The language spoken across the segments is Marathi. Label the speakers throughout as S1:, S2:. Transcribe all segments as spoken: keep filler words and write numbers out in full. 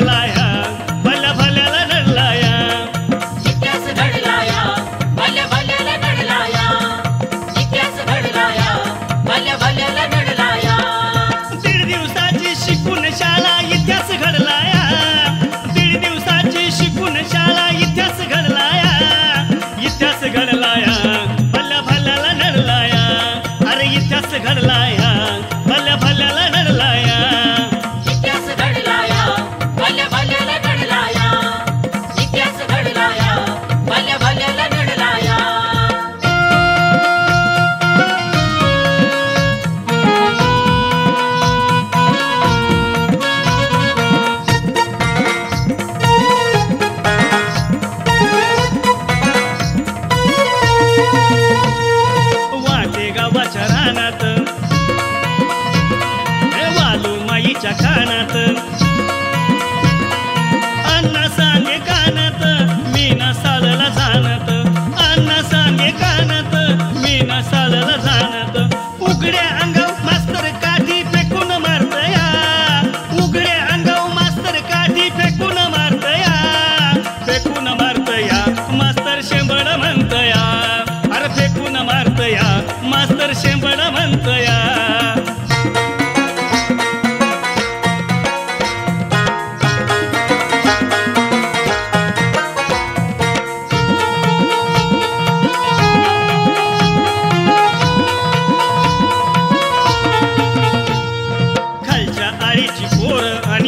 S1: घडलाया भल्या भल्याला नडलाया
S2: इतिहास घडलाया भल्या भल्याला घडलाया इतिहास घडलाया भल्या भल्याला घडलाया
S1: दीड दिवसाची शिकून शाळा इतिहास घडलाया दीड दिवसाची शिकून शाळा इतिहास घडलाया इतिहास घडलाया भल्या भल्याला नडलाया अरे इतिहास घडलाया भल्या भल्याला नडलाया
S2: इतिहास घडलाया भल्या भल्याला घडलाया इतिहास घडलाया भल्या भल्याला घडलाया
S1: वाटे गावाच्या रानात वालू माईच्या कानात अण्णा सांगे कानात मी ना साळला जाणत अण्णा सांगे कानात मी ना साळला जाणत उघड्या अंगाव मास्तर काठी फेकून मारतया उघड्या अंगाव मास्तर काठी फेकून मारतया फेकून मारतया मास्तर शेंबड म्हणतया अरे फेकून मारतया मास्तर शेंबड म्हणतया खालच्या आळीची पोर आणि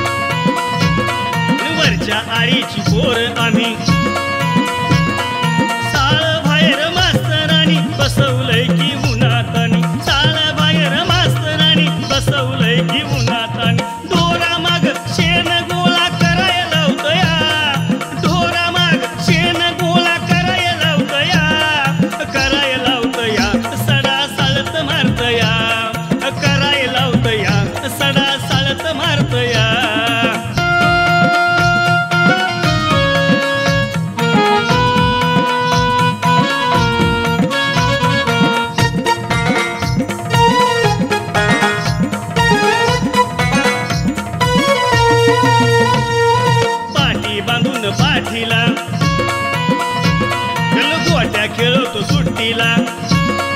S1: वरच्या आळीची पोर आम्ही साळ बाहेर मास्तरानी बसवलंय की उन्हातानी साळ बाहेर मास्तरानी बसवलंय की उन्हातानी ढोरा माग शेण गोळा करायला लावतया ढोरा माग शेण गोळा करायला लावतया करायला लावतया सडा साळत मारतया करायला लावतया सडा साळत मारतया पाठी बांधून पाठीला गोट्या खेळवतो सुट्टीला